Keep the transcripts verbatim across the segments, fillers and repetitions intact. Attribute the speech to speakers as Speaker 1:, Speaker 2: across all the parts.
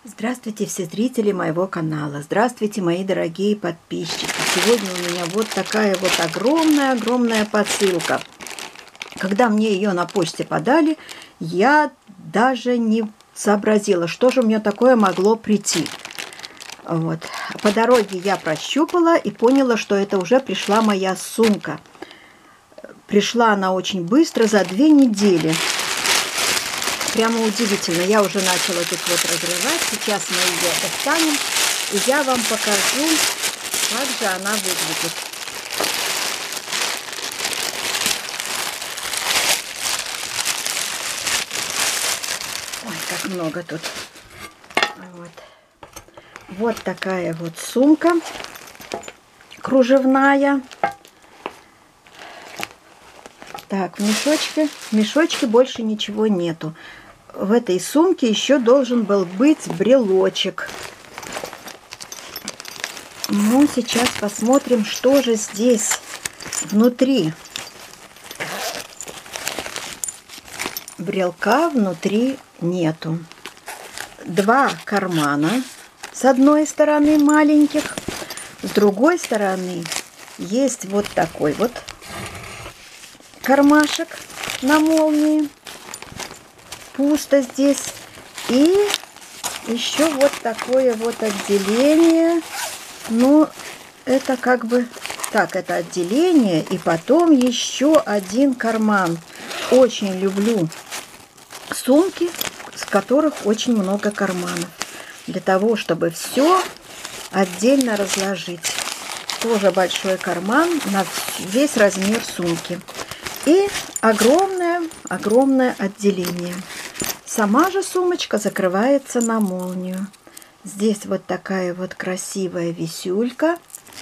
Speaker 1: Здравствуйте, все зрители моего канала. Здравствуйте, мои дорогие подписчики. Сегодня у меня вот такая вот огромная-огромная посылка. Когда мне ее на почте подали, я даже не сообразила, что же у меня такое могло прийти. Вот. По дороге я прощупала и поняла, что это уже пришла моя сумка. Пришла она очень быстро, за две недели. Прямо удивительно. Я уже начала тут вот разрывать. Сейчас мы ее достанем, и я вам покажу, как же она выглядит. Ой, как много тут. Вот. Вот такая вот сумка кружевная. Так, в мешочке, в мешочке больше ничего нету. В этой сумке еще должен был быть брелочек. Ну, сейчас посмотрим, что же здесь внутри. Брелка внутри нету. Два кармана с одной стороны маленьких, с другой стороны есть вот такой вот кармашек на молнии. Пусто здесь. И еще вот такое вот отделение. Ну, это как бы... Так, это отделение. И потом еще один карман. Очень люблю сумки, с которых очень много карманов. Для того, чтобы все отдельно разложить. Тоже большой карман на весь размер сумки. И огромное-огромное отделение. Сама же сумочка закрывается на молнию. Здесь вот такая вот красивая висюлька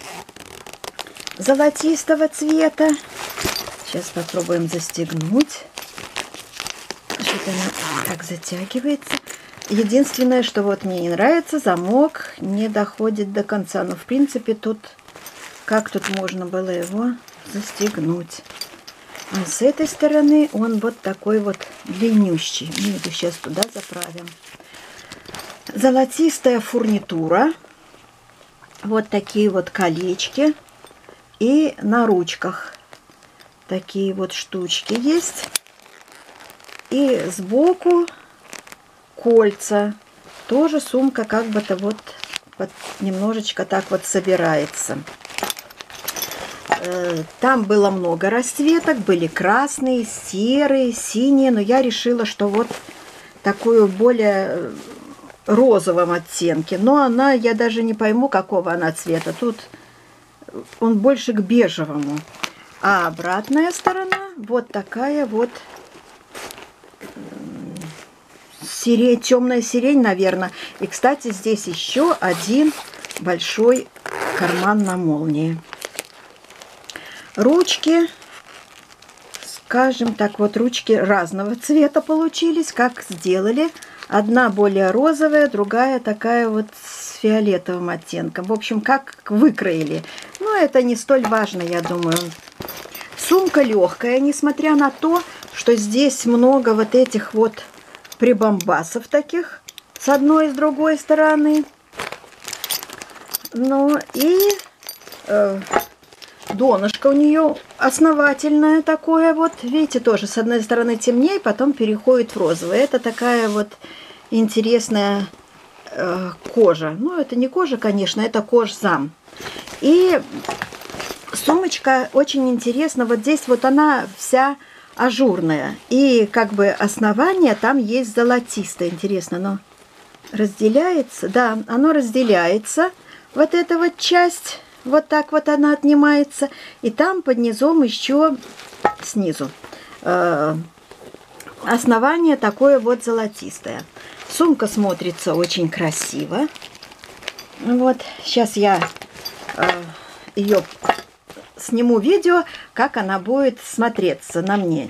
Speaker 1: золотистого цвета. Сейчас попробуем застегнуть. Что-то она так затягивается. Единственное, что вот мне не нравится, замок не доходит до конца. Но в принципе тут, как тут можно было его застегнуть? А с этой стороны он вот такой вот длиннющий. Мы его сейчас туда заправим. Золотистая фурнитура. Вот такие вот колечки. И на ручках такие вот штучки есть. И сбоку кольца. Тоже сумка как бы-то вот, вот немножечко так вот собирается. Там было много расцветок, были красные, серые, синие, но я решила, что вот такую более розовом оттенке. Но она, я даже не пойму, какого она цвета. Тут он больше к бежевому. А обратная сторона вот такая вот сирень, темная сирень, наверное. И, кстати, здесь еще один большой карман на молнии. Ручки, скажем так, вот ручки разного цвета получились, как сделали. Одна более розовая, другая такая вот с фиолетовым оттенком. В общем, как выкроили. Но это не столь важно, я думаю. Сумка легкая, несмотря на то, что здесь много вот этих вот прибамбасов таких с одной и с другой стороны. Ну и... Э, донышко у нее основательное такое вот. Видите, тоже с одной стороны темнее, потом переходит в розовый. Это такая вот интересная э, кожа. Ну, это не кожа, конечно, это кожзам. И сумочка очень интересна. Вот здесь вот она вся ажурная. И как бы основание там есть золотистое. Интересно, оно разделяется? Да, оно разделяется. Вот эта вот часть... Вот так вот она отнимается. И там под низом еще снизу э, основание такое вот золотистое. Сумка смотрится очень красиво. Вот. Сейчас я э, ее сниму видео, как она будет смотреться на мне.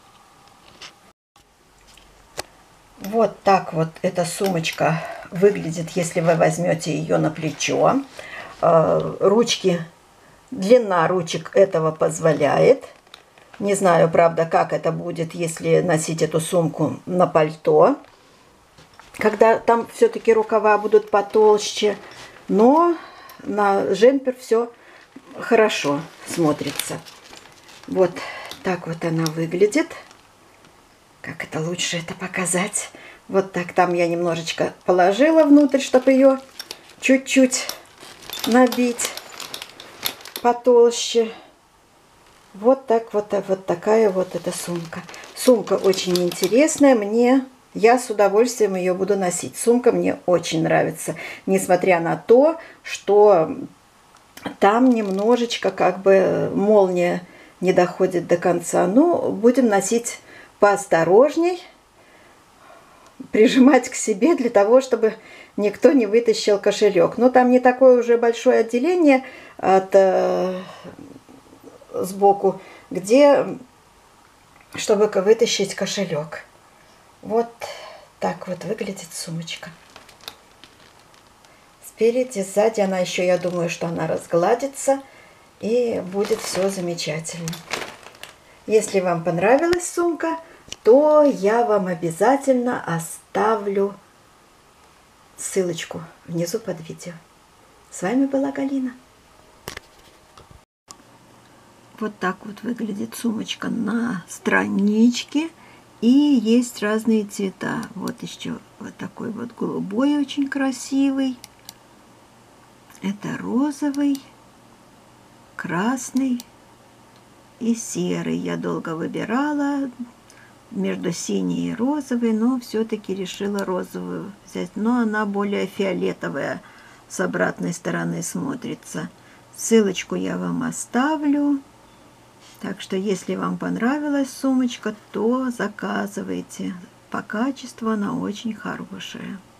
Speaker 1: Вот так вот эта сумочка выглядит, если вы возьмете ее на плечо. Ручки, длина ручек этого позволяет. Не знаю, правда, как это будет, если носить эту сумку на пальто. когда там все-таки рукава будут потолще, но на джемпер все хорошо смотрится. Вот так вот она выглядит. Как это лучше это показать? Вот так там я немножечко положила внутрь, чтобы ее чуть-чуть набить потолще. Вот так вот, вот такая вот эта сумка. Сумка очень интересная, мне, я с удовольствием ее буду носить. Сумка мне очень нравится, несмотря на то, что там немножечко как бы молния не доходит до конца. Ну, будем носить поосторожней, прижимать к себе для того, чтобы никто не вытащил кошелек. Но там не такое уже большое отделение от, э, сбоку, где, чтобы вытащить кошелек. Вот так вот выглядит сумочка. Спереди, сзади она еще, я думаю, что она разгладится и будет все замечательно. Если вам понравилась сумка, то я вам обязательно оставлю ссылочку внизу под видео. С вами была Галина. Вот так вот выглядит сумочка на страничке. И есть разные цвета. Вот еще вот такой вот голубой, очень красивый. Это розовый, красный и серый. Я долго выбирала между синей и розовой, но все-таки решила розовую взять. Но она более фиолетовая, с обратной стороны смотрится. Ссылочку я вам оставлю. Так что, если вам понравилась сумочка, то заказывайте. По качеству она очень хорошая.